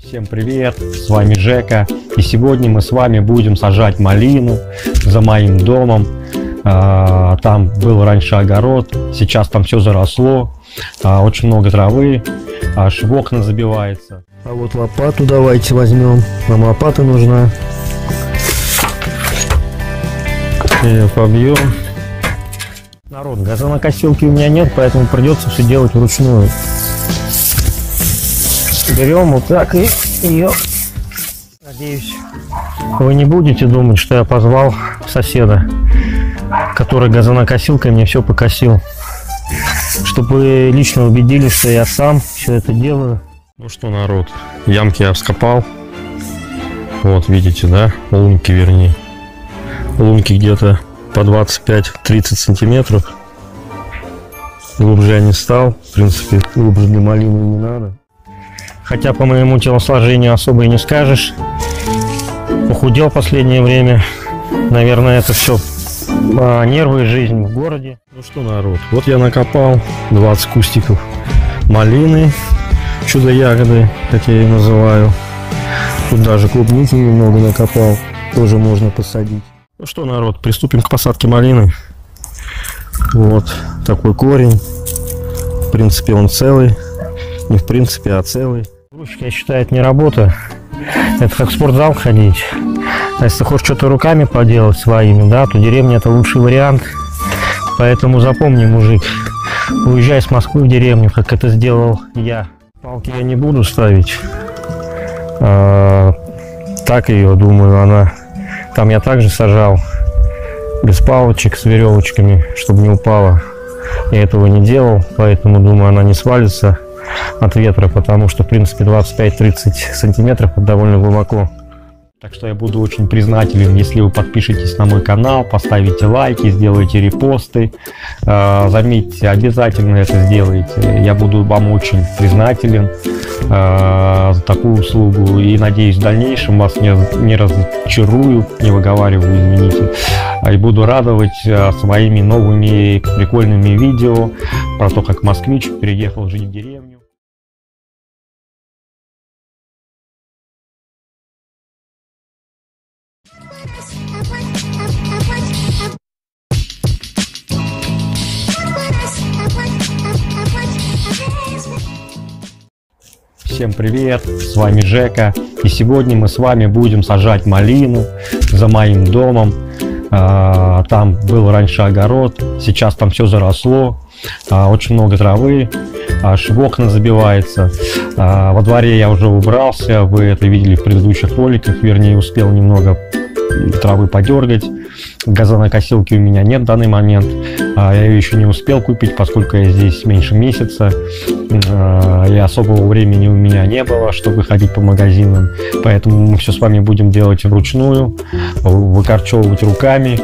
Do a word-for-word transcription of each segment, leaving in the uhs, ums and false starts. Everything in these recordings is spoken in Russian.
Всем привет, с вами Жека, и сегодня мы с вами будем сажать малину за моим домом. Там был раньше огород, сейчас там все заросло, очень много травы, аж в окна забивается. А вот лопату давайте возьмем, нам лопата нужна. И побьем. Народ, газонокосилки у меня нет, поэтому придется все делать вручную. Берем вот так и ее. Надеюсь, вы не будете думать, что я позвал соседа, который газонокосилкой мне все покосил. Чтобы вы лично убедились, что я сам все это делаю. Ну что, народ, ямки я вскопал. Вот видите, да, лунки вернее. Лунки где-то по двадцать пять — тридцать сантиметров. Глубже я не стал. В принципе, глубже для малины не надо. Хотя по моему телосложению особо и не скажешь. Похудел в последнее время. Наверное, это все а, нервы и жизнь в городе. Ну что, народ, вот я накопал двадцать кустиков малины, чудо-ягоды, как я ее называю. Тут даже клубники немного накопал, тоже можно посадить. Ну что, народ, приступим к посадке малины. Вот такой корень. В принципе, он целый. Не в принципе, а целый. Грузчик, я считаю, это не работа. Это как в спортзал ходить. А если хочешь что-то руками поделать своими, да, то деревня — это лучший вариант. Поэтому запомни, мужик, уезжай с Москвы в деревню, как это сделал я. Палки я не буду ставить. А, так ее, думаю, она... Там я также сажал без палочек, с веревочками, чтобы не упала. Я этого не делал, поэтому, думаю, она не свалится от ветра, потому что, в принципе, двадцать пять — тридцать сантиметров это довольно глубоко. Так что я буду очень признателен, если вы подпишитесь на мой канал, поставите лайки, сделаете репосты. Заметьте, обязательно это сделайте. Я буду вам очень признателен за такую услугу. И надеюсь, в дальнейшем вас не, не разочарую, не выговариваю, извините. И буду радовать своими новыми прикольными видео про то, как москвич переехал жить в деревню. Всем привет, с вами Жека, и сегодня мы с вами будем сажать малину за моим домом. Там был раньше огород, сейчас там все заросло, очень много травы, аж в окна забивается. Во дворе я уже убрался, вы это видели в предыдущих роликах, вернее, успел немного травы подергать. Газонокосилки у меня нет в данный момент, я ее еще не успел купить, поскольку я здесь меньше месяца, и особого времени у меня не было, чтобы ходить по магазинам, поэтому мы все с вами будем делать вручную, выкорчевывать руками.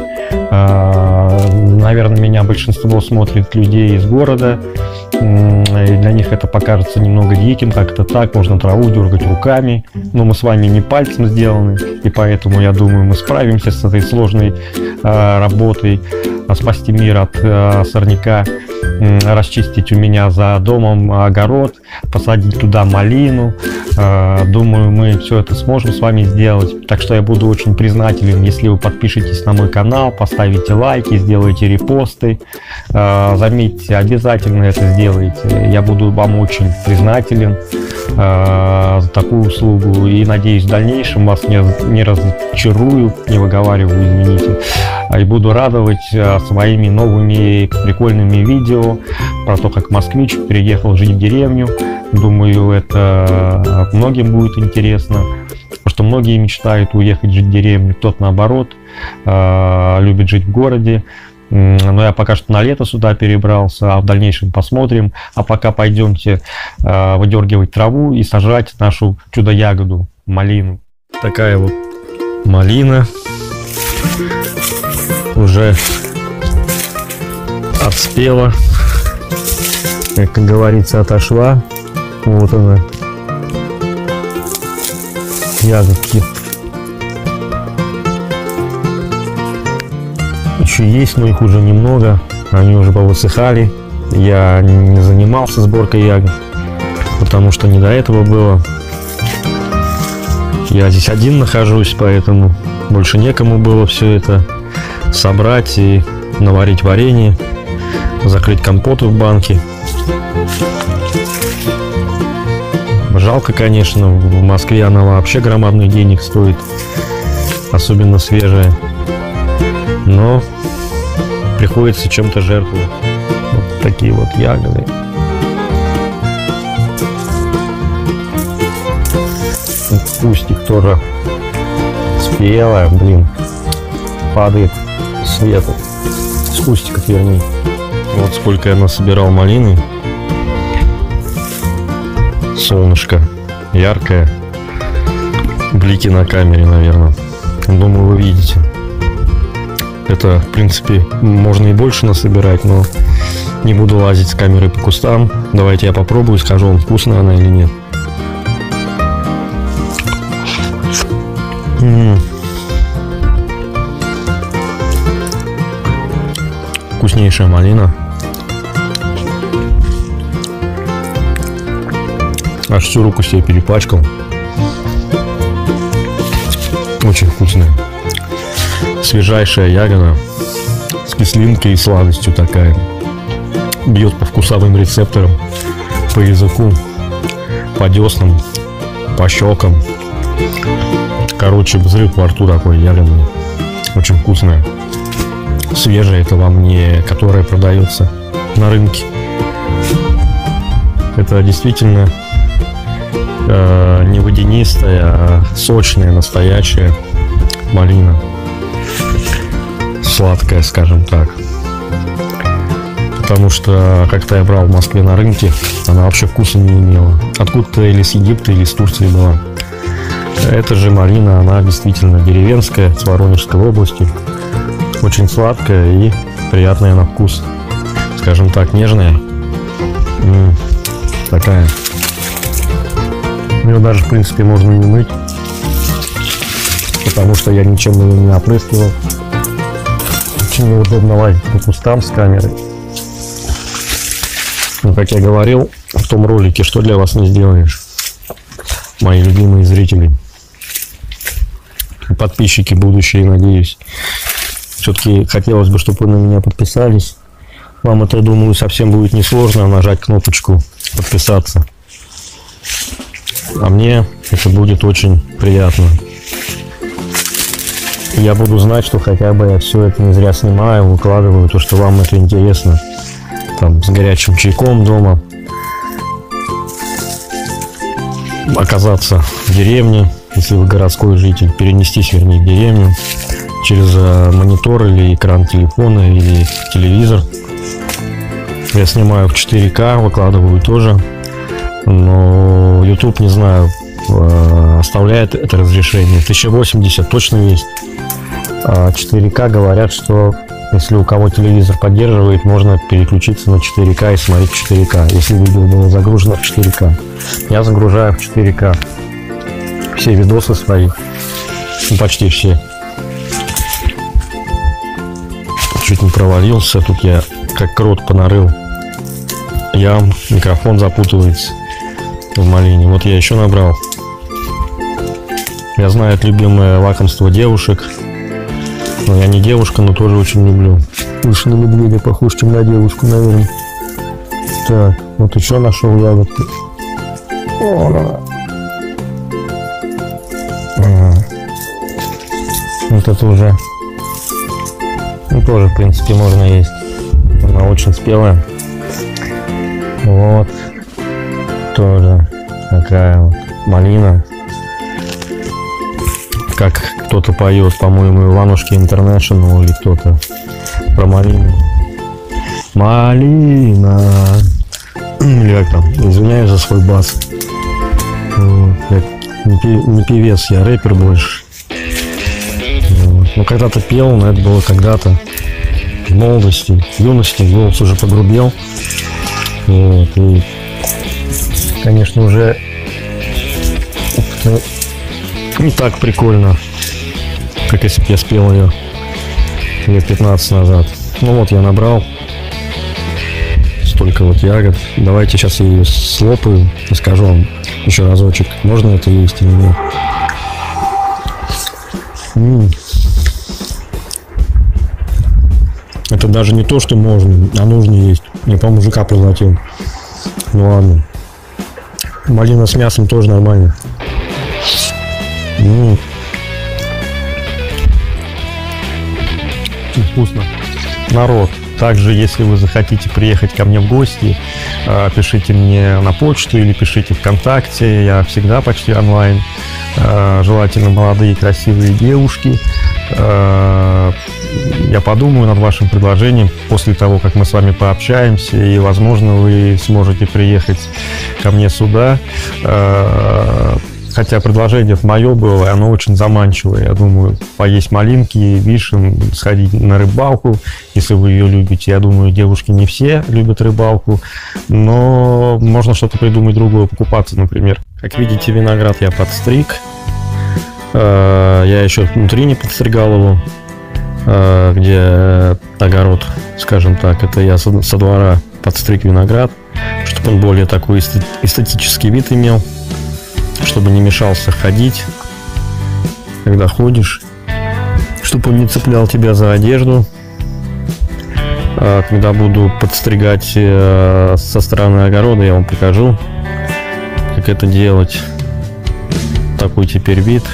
Наверное, меня большинство смотрит людей из города, и для них это покажется немного диким, как это так, можно траву дергать руками, но мы с вами не пальцем сделаны, и поэтому, я думаю, мы справимся с этой сложной э, работой, спасти мир от э, сорняка, э, расчистить у меня за домом огород, посадить туда малину. Э, думаю, мы все это сможем с вами сделать, так что я буду очень признателен, если вы подпишитесь на мой канал, поставите лайки, сделаете репосты. Э, заметьте, обязательно это сделайте, я буду вам очень признателен э, за такую услугу, и надеюсь, в дальнейшем вас не, не разочарую, не выговариваю, извините, и буду радовать своими новыми прикольными видео про то, как москвич переехал жить в деревню. Думаю, это многим будет интересно, потому что многие мечтают уехать жить в деревню, кто-то наоборот любит жить в городе. Но я пока что на лето сюда перебрался, а в дальнейшем посмотрим. А пока пойдемте выдергивать траву и сажать нашу чудо-ягоду, малину. Такая вот малина уже отспела, как говорится, отошла. Вот она, ягодки. Еще есть, но их уже немного, они уже повысыхали. Я не занимался сборкой ягод, потому что не до этого было. Я здесь один нахожусь, поэтому больше некому было все это собрать и наварить варенье, закрыть компоты в банке. Жалко, конечно, в Москве она вообще громадных денег стоит, особенно свежая, но приходится чем-то жертвовать. Вот такие вот ягоды. Кустик тоже спелая, блин, падает свет с кустиков, вернее. Вот сколько я насобирал малины. Солнышко яркое, блики на камере, наверное. Думаю, вы видите. Это, в принципе, можно и больше насобирать, но не буду лазить с камерой по кустам. Давайте я попробую, скажу вам, вкусная она или нет. М-м. Вкуснейшая малина. Аж всю руку себе перепачкал. Очень вкусная. Свежайшая ягода. С кислинкой и сладостью такая. Бьет по вкусовым рецепторам. По языку. По деснам. По щекам. Короче, взрыв во рту такой ягодный. Очень вкусная. Свежая, это вам не которая продается на рынке. Это действительно не водянистая, а сочная, настоящая малина. Сладкая, скажем так. Потому что как-то я брал в Москве на рынке, она вообще вкуса не имела. Откуда-то или с Египта, или с Турции была. Эта же малина, она действительно деревенская, с Воронежской области. Очень сладкая и приятная на вкус. Скажем так, нежная. М-м, такая. Ее даже, в принципе, можно не мыть, потому что я ничем ее не опрыскивал. Очень неудобно лазить по кустам с камерой. Но, как я говорил в том ролике, что для вас не сделаешь, мои любимые зрители, подписчики будущие, надеюсь. Все-таки хотелось бы, чтобы вы на меня подписались. Вам это, думаю, совсем будет несложно нажать кнопочку подписаться. А мне это будет очень приятно. Я буду знать, что хотя бы я все это не зря снимаю, выкладываю, то, что вам это интересно. Там с горячим чайком дома. Оказаться в деревне, если вы городской житель, перенестись, вернее, в деревню через монитор или экран телефона или телевизор. Я снимаю в четыре ка, выкладываю тоже. Но YouTube, не знаю, оставляет это разрешение. тысяча восемьдесят точно есть. А четыре ка говорят, что если у кого телевизор поддерживает, можно переключиться на четыре ка и смотреть в четыре ка, если видео было загружено в четыре ка. Я загружаю в четыре ка все видосы свои, ну, почти все. Чуть не провалился, тут я как крот понарыл ям, микрофон запутывается в малине. Вот я еще набрал. Я знаю, это любимое лакомство девушек. Но я не девушка, но тоже очень люблю. Больше на медведя похож, чем на девушку, наверное. Так, вот еще нашел ягодку. О, ага. Вот это уже, ну, тоже, в принципе, можно есть. Она очень спелая. Вот. Тоже такая вот малина. Как кто-то поет, по-моему, Иванушки Интернешнл или кто-то про малину. Малина. Или как там, извиняюсь за свой бас. Вот. Я не певец, я рэпер больше. Вот. Ну, когда-то пел, но это было когда-то в молодости, в юности, голос уже погрубел. Вот. И, конечно, уже не так прикольно, как если бы я спел ее лет пятнадцать назад. Ну вот, я набрал столько вот ягод. Давайте сейчас я ее слопаю и скажу вам еще разочек, можно это есть или нет. М-м. Это даже не то, что можно, а нужно есть. Я по мужика проглотил. Ну ладно. Малина с мясом тоже нормально. М-м. Вкусно. Народ, также, если вы захотите приехать ко мне в гости, пишите мне на почту или пишите ВКонтакте. Я всегда почти онлайн. Желательно молодые красивые девушки. Я подумаю над вашим предложением после того, как мы с вами пообщаемся, и, возможно, вы сможете приехать ко мне сюда. Хотя предложение мое было, оно очень заманчивое. Я думаю, поесть малинки, вишен, сходить на рыбалку, если вы ее любите. Я думаю, девушки не все любят рыбалку, но можно что-то придумать другое, покупаться, например. Как видите, виноград я подстриг. Я еще внутри не подстригал его, где огород, скажем так. Это я со двора подстриг виноград, чтобы он более такой эстетический вид имел, чтобы не мешался ходить, когда ходишь, чтобы он не цеплял тебя за одежду. Когда буду подстригать со стороны огорода, я вам покажу, как это делать. Такой теперь вид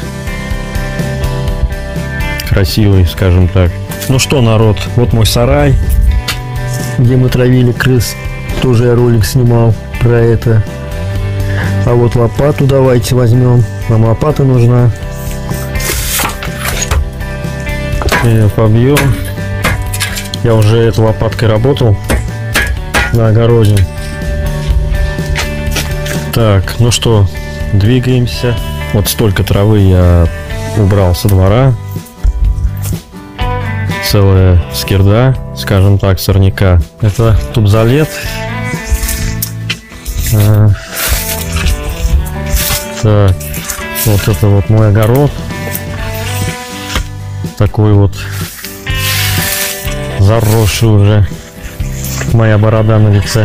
красивый, скажем так. Ну что, народ, вот мой сарай, где мы травили крыс. Тоже я ролик снимал про это. А вот лопату давайте возьмем. Нам лопата нужна. Ее побьем. Я уже этой лопаткой работал на огороде. Так, ну что, двигаемся. Вот столько травы я убрал со двора. Целая скирда, скажем так, сорняка. Это тубзолет. А, так, вот это вот мой огород. Такой вот заросший уже. Моя борода на лице.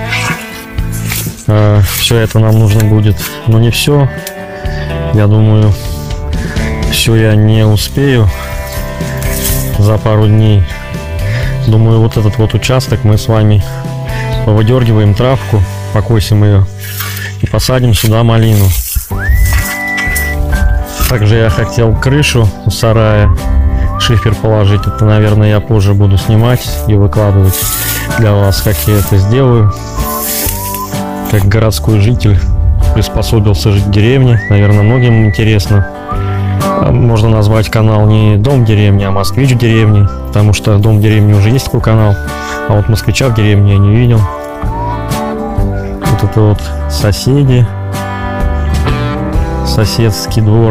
А, все это нам нужно будет, но не все. Я думаю, все я не успею за пару дней. Думаю, вот этот вот участок мы с вами повыдергиваем травку, покосим ее и посадим сюда малину. Также я хотел крышу у сарая, шифер положить. Это, наверное, я позже буду снимать и выкладывать для вас, как я это сделаю. Как городской житель приспособился жить в деревне. Наверное, многим интересно. Можно назвать канал не «Дом в деревне», а «Москвич в деревне», потому что «Дом в деревне» уже есть такой канал, а вот «Москвича в деревне» я не видел. Вот это вот соседи, соседский двор.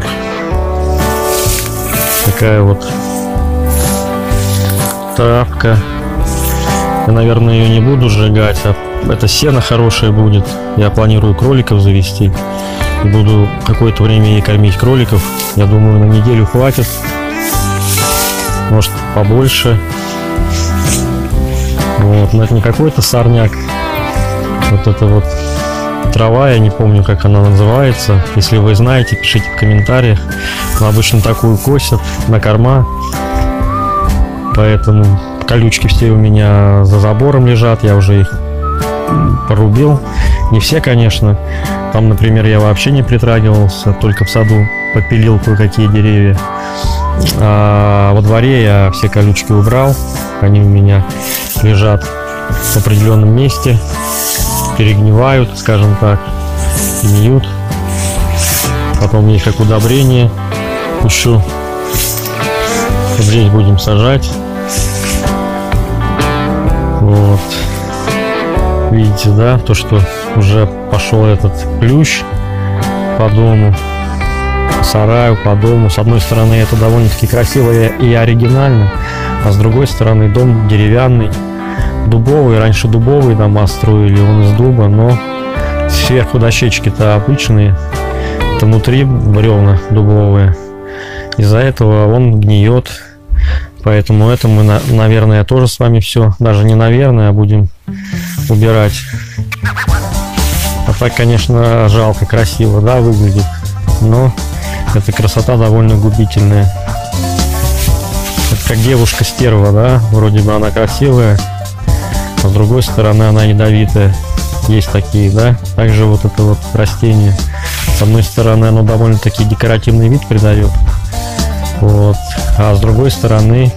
Такая вот травка. Я, наверное, ее не буду сжигать, а это сено хорошее будет. Я планирую кроликов завести. Буду какое-то время и кормить кроликов. Я думаю, на неделю хватит. Может, побольше. Вот, но это не какой-то сорняк. Вот это вот трава, я не помню, как она называется. Если вы знаете, пишите в комментариях. Но обычно такую косят на корма. Поэтому колючки все у меня за забором лежат. Я уже их порубил. Не все, конечно. Там, например, я вообще не притрагивался, только в саду попилил кое-какие деревья. А во дворе я все колючки убрал. Они у меня лежат в определенном месте, перегнивают, скажем так, гниют. Потом их как удобрение пущу. Вот здесь будем сажать. Вот. Видите, да, то, что уже пошел этот плющ по дому, по сараю, по дому. С одной стороны, это довольно-таки красиво и оригинально, а с другой стороны, дом деревянный, дубовый. Раньше дубовые дома строили, он из дуба, но сверху дощечки-то обычные, это внутри бревна дубовые. Из-за этого он гниет. Поэтому это мы, наверное, тоже с вами все, даже не наверное, а будем убирать. А так, конечно, жалко, красиво, да, выглядит, но эта красота довольно губительная. как девушка стерва, да, вроде бы она красивая, а с другой стороны она ядовитая. Есть такие, да. Также вот это вот растение, с одной стороны оно довольно-таки декоративный вид придает, вот, а с другой стороны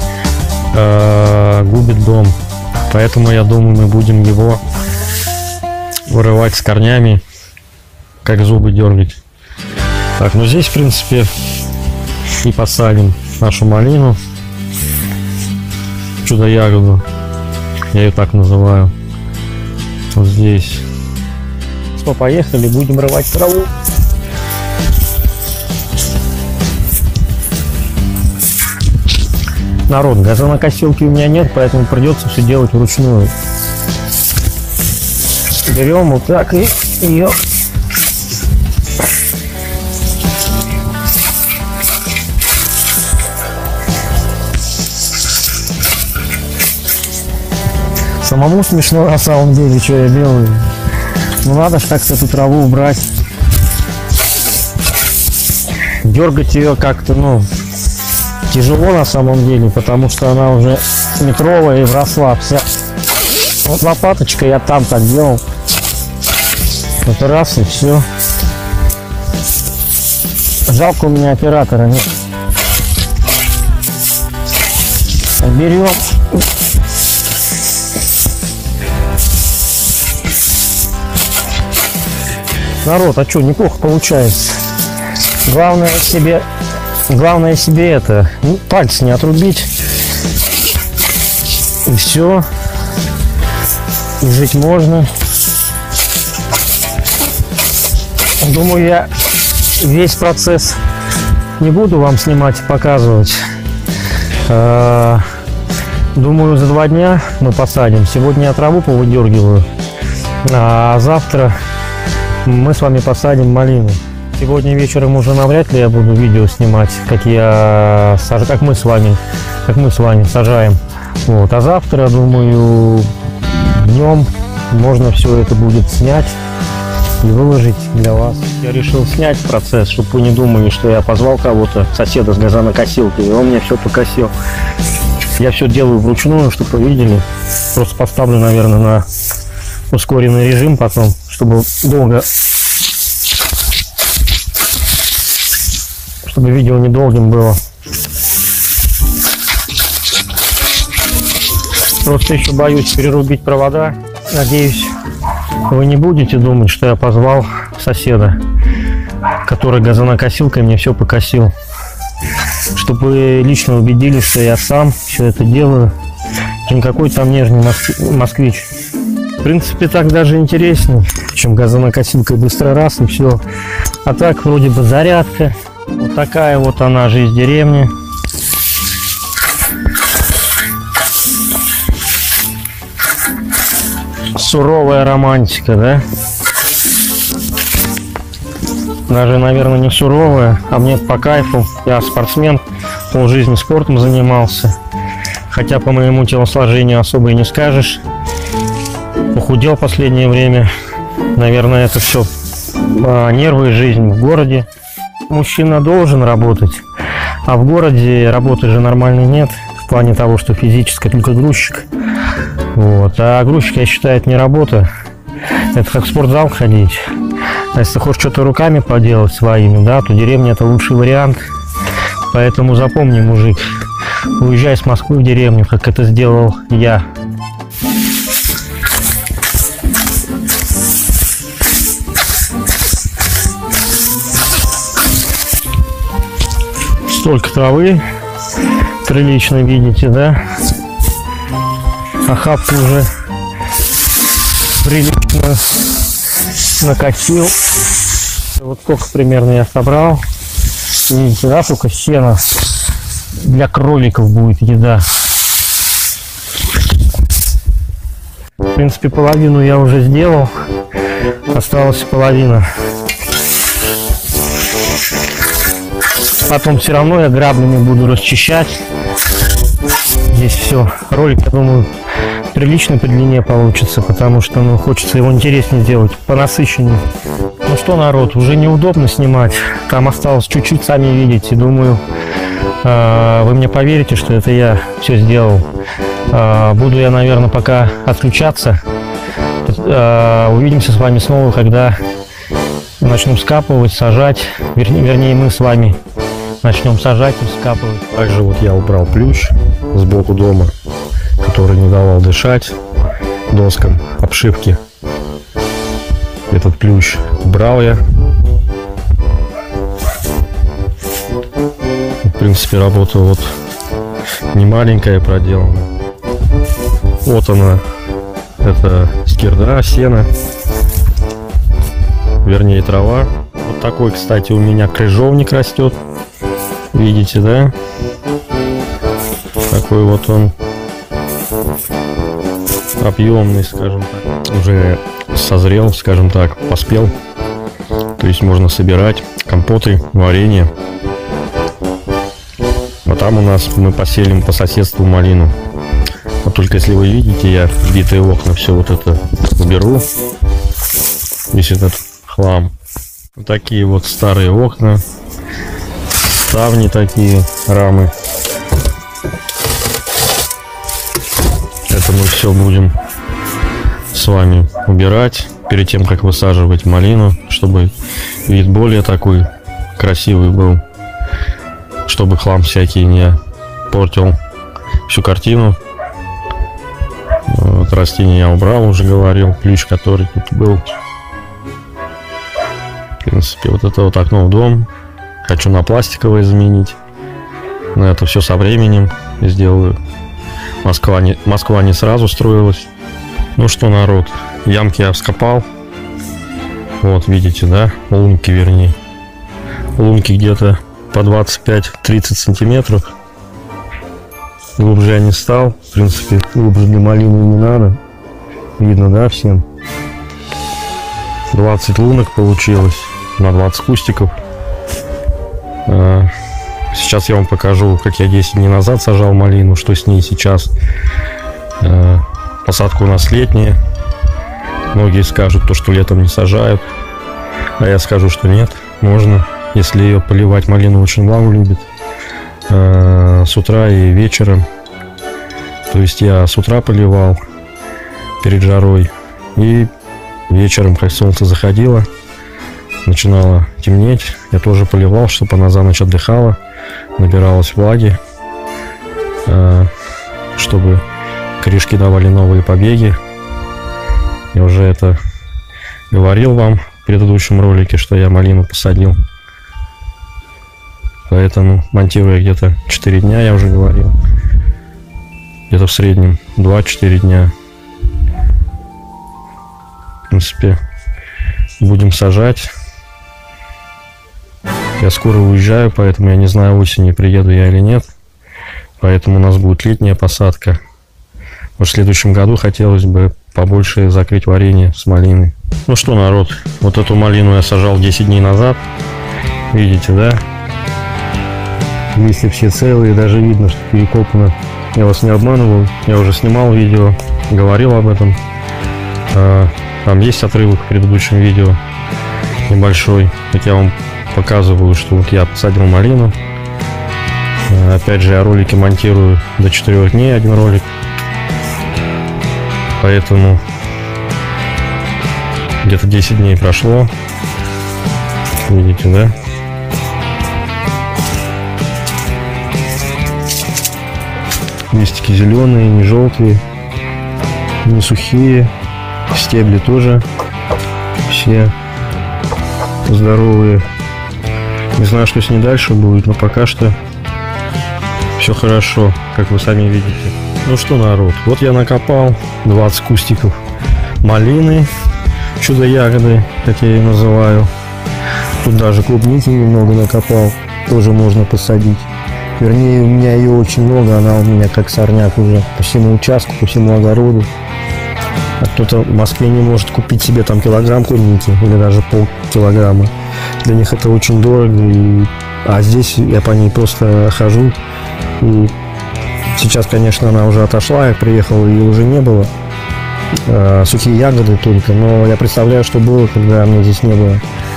э, губит дом. Поэтому я думаю, мы будем его вырывать с корнями, как зубы дергать. Так, ну здесь в принципе и посадим нашу малину, чудо-ягоду, я ее так называю. Вот здесь. Что, поехали, будем рвать траву. Народ, газонокосилки у меня нет, поэтому придется все делать вручную. Берем вот так и ее самому смешно на самом деле, что я делаю. Ну надо ж как-то эту траву убрать. Дергать ее как-то, ну, тяжело на самом деле, потому что она уже метровая и вросла вся. Вот лопаточкой я там так делал. Вот раз и все. Жалко, у меня оператора нет. Берем. Народ, а что, неплохо получается. Главное себе, главное себе это, ну, пальцы не отрубить. И все. И жить можно. Думаю, я весь процесс не буду вам снимать и показывать. Думаю, за два дня мы посадим. Сегодня я траву повыдергиваю, а завтра мы с вами посадим малину. Сегодня вечером уже навряд ли я буду видео снимать, как я саж... как мы с вами, как мы с вами сажаем. Вот. А завтра, думаю, днем можно все это будет снять и выложить для вас. Я решил снять процесс, чтобы вы не думали, что я позвал кого-то, соседа с газонокосилкой, и он мне все покосил. Я все делаю вручную, чтобы вы видели. Просто поставлю, наверное, на ускоренный режим потом, чтобы долго, чтобы видео недолгим было. Просто еще боюсь перерубить провода. Надеюсь, вы не будете думать, что я позвал соседа, который газонокосилкой мне все покосил. Чтобы вы лично убедились, что я сам все это делаю, никакой там нежный москвич. В принципе, так даже интереснее, чем газонокосилкой быстро раз и все. А так вроде бы зарядка. Вот такая вот она, жизнь деревни. Суровая романтика, да? Даже, наверное, не суровая, а мне по кайфу. Я спортсмен, полжизни спортом занимался. Хотя по моему телосложению особо и не скажешь. Похудел в последнее время. Наверное, это все а, нервы и жизнь в городе. Мужчина должен работать, а в городе работы же нормальной нет. В плане того, что физически только грузчик. Вот. А грузчик, я считаю, это не работа. Это как в спортзал ходить. А если хочешь что-то руками поделать своими, да, то деревня это лучший вариант. Поэтому запомни, мужик, уезжай с Москвы в деревню, как это сделал я. Столько травы прилично, видите, да? Охапку уже прилично накосил. Вот сколько примерно я собрал. Видите, да, сколько сена. Для кроликов будет еда. В принципе, половину я уже сделал. Осталась половина. Потом все равно я граблями буду расчищать. Здесь все. Ролик, я думаю, прилично по длине получится, потому что, ну, хочется его интереснее сделать, понасыщеннее. Ну что, народ, уже неудобно снимать. Там осталось чуть-чуть, сами видите. Думаю, вы мне поверите, что это я все сделал. Буду я, наверное, пока отключаться. Увидимся с вами снова, когда начнем скапывать, сажать. Вернее, вернее, мы с вами начнем сажать и скапывать. Также вот я убрал плющ сбоку дома, который не давал дышать доскам обшивки. Этот плющ убрал я. В принципе, работа вот не маленькая проделана. Вот она, это скирда, сено, вернее трава. Вот такой, кстати, у меня крыжовник растет. Видите, да? Такой вот он объемный, скажем так. Уже созрел, скажем так, поспел. То есть можно собирать компоты, варенье. А там у нас мы поселим по соседству малину. Вот только если вы видите, я битые окна все вот это уберу. Весь этот хлам. Вот такие вот старые окна. Ставни такие, рамы. Это мы все будем с вами убирать перед тем, как высаживать малину, чтобы вид более такой красивый был, чтобы хлам всякий не портил всю картину. Вот растения я убрал, уже говорил, ключ, который тут был. В принципе, вот это вот окно в дом хочу на пластиковое заменить, но это все со временем сделаю. Москва не, Москва не сразу строилась. Ну что, народ, ямки я вскопал. Вот, видите, да? Лунки, вернее. Лунки где-то по двадцать пять — тридцать сантиметров. Глубже я не стал. В принципе, глубже для малины не надо. Видно, да, всем? двадцать лунок получилось на двадцать кустиков. Сейчас я вам покажу, как я десять дней назад сажал малину, что с ней сейчас. Посадка у нас летняя. Многие скажут, то, что летом не сажают. А я скажу, что нет, можно. Если ее поливать, малину очень влагу любит. С утра и вечером. То есть я с утра поливал перед жарой. И вечером, как солнце заходило, начинало темнеть, я тоже поливал, чтобы она за ночь отдыхала, набиралась влаги, чтобы корешки давали новые побеги. Я уже это говорил вам в предыдущем ролике, что я малину посадил. Поэтому монтируя где-то четыре дня, я уже говорил, где-то в среднем два-четыре дня. В принципе, будем сажать. Я скоро уезжаю, поэтому я не знаю, осенью приеду я или нет. Поэтому у нас будет летняя посадка. В следующем году хотелось бы побольше закрыть варенье с малиной. Ну что, народ, вот эту малину я сажал десять дней назад. Видите, да? Листья все целые, даже видно, что перекопано. Я вас не обманывал, я уже снимал видео, говорил об этом. Там есть отрывок в предыдущем видео небольшой, как я вам показываю, что вот я посадил малину. Опять же, я ролики монтирую до четырёх дней, один ролик. Поэтому где-то десять дней прошло. Видите, да? Листики зеленые, не желтые, не сухие. Стебли тоже все здоровые. Не знаю, что с ней дальше будет, но пока что все хорошо, как вы сами видите. Ну что, народ, вот я накопал двадцать кустиков малины, чудо-ягоды, как я ее называю. Тут даже клубники немного накопал, тоже можно посадить. Вернее, у меня ее очень много, она у меня как сорняк уже по всему участку, по всему огороду. А кто-то в Москве не может купить себе там килограмм клубники или даже полкилограмма. Для них это очень дорого. И... А здесь я по ней просто хожу. И сейчас, конечно, она уже отошла, я приехал, ее уже не было. А, сухие ягоды только. Но я представляю, что было, когда меня здесь не было.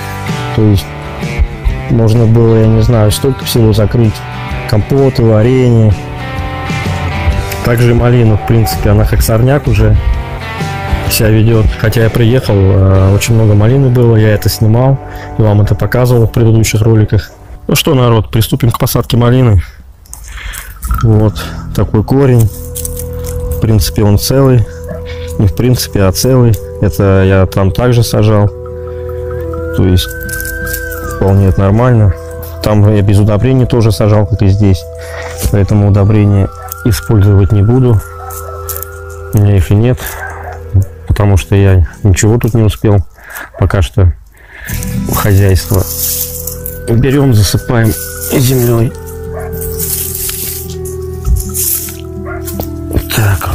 То есть можно было, я не знаю, столько всего закрыть. Компоты, варенье. Также малина, в принципе, она как сорняк уже себя ведет. Хотя я приехал, очень много малины было, я это снимал и вам это показывал в предыдущих роликах. Ну что, народ, приступим к посадке малины. Вот такой корень. В принципе, он целый. Не в принципе, а целый. Это я там также сажал. То есть вполне нормально. Там я без удобрений тоже сажал, как и здесь. Поэтому удобрения использовать не буду. У меня их и нет. Потому что я ничего тут не успел. Пока что хозяйство. Берем, засыпаем землей. Так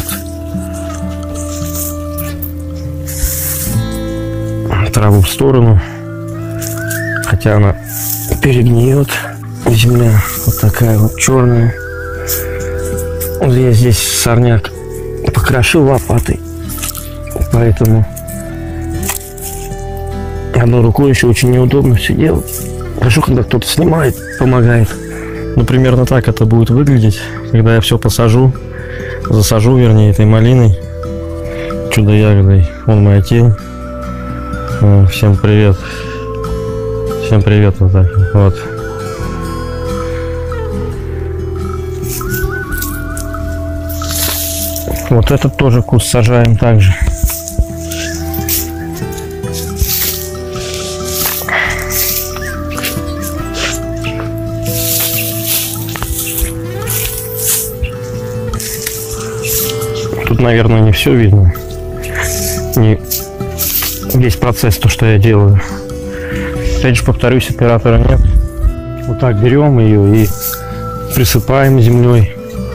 вот. Траву в сторону. Хотя она перегниет. Земля вот такая вот черная. Вот я здесь сорняк покрошил лопатой. Поэтому одной рукой еще очень неудобно все делать. Хорошо, когда кто-то снимает, помогает. Ну, примерно так это будет выглядеть, когда я все посажу. Засажу, вернее, этой малиной. Чудо-ягодой. Вон моя тень. Всем привет. Всем привет, вот так вот. Вот этот тоже куст сажаем также. Тут, наверное, не все видно. Не весь процесс, то, что я делаю. Опять же, повторюсь, оператора нет. Вот так берем ее и присыпаем землей.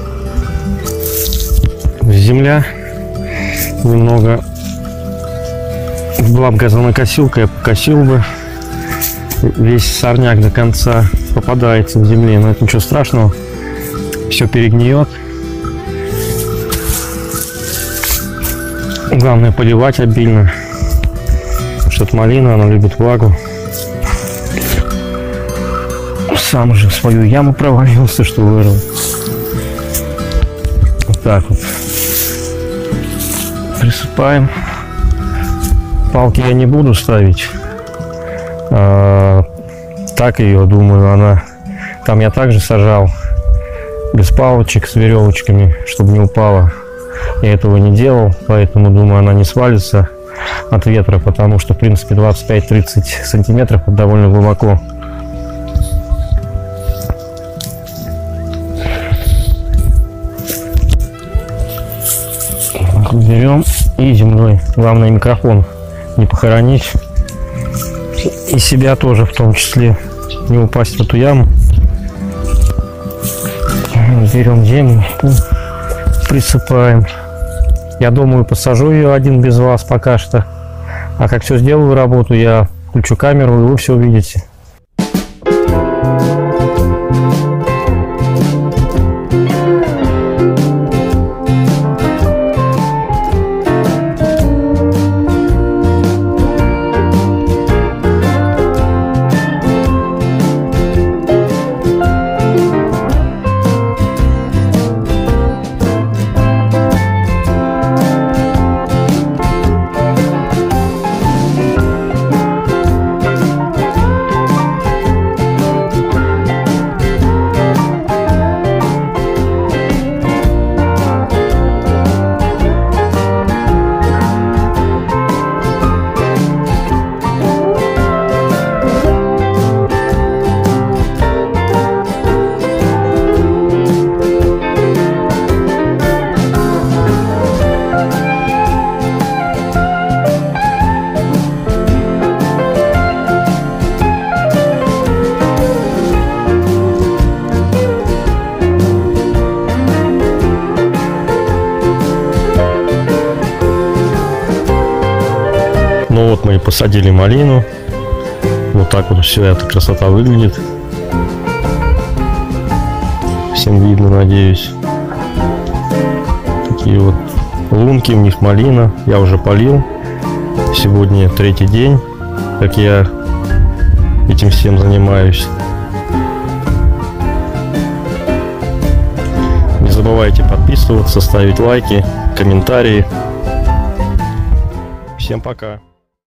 Земля немного была бы газонокосилка, я покосил бы. Весь сорняк до конца попадается в земле, но это ничего страшного. Все перегниет. Главное поливать обильно. Потому что это малина, она любит влагу. Сам уже в свою яму провалился, что вырыл. Вот так вот. Присыпаем. Палки я не буду ставить. А, так ее, думаю, она... Там я также сажал без палочек, с веревочками, чтобы не упала. Я этого не делал, поэтому, думаю, она не свалится от ветра, потому что, в принципе, двадцать пять тридцать сантиметров это довольно глубоко. Берем и землей. Главное, микрофон не похоронить. И себя тоже в том числе. Не упасть в эту яму. Берем землю, присыпаем. Я думаю, посажу ее один без вас пока что. А как все сделаю работу, я включу камеру, и вы все увидите. Ну вот мы и посадили малину. Вот так вот все эта красота выглядит. Всем видно, надеюсь. Такие вот лунки, у них малина. Я уже полил. Сегодня третий день, как я этим всем занимаюсь. Не забывайте подписываться, ставить лайки, комментарии. Всем пока!